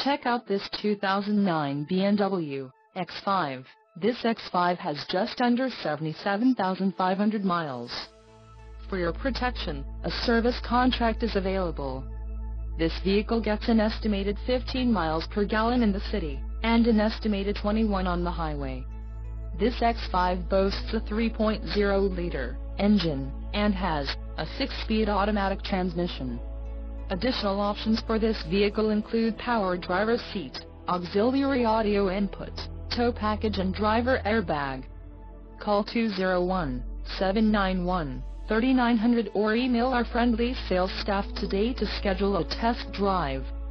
Check out this 2009 BMW X5. This X5 has just under 77,500 miles. For your protection, a service contract is available. This vehicle gets an estimated 15 miles per gallon in the city, and an estimated 21 on the highway. This X5 boasts a 3.0-liter engine, and has a 6-speed automatic transmission. Additional options for this vehicle include power driver's seat, auxiliary audio input, tow package and driver airbag. Call 201-791-3900 or email our friendly sales staff today to schedule a test drive.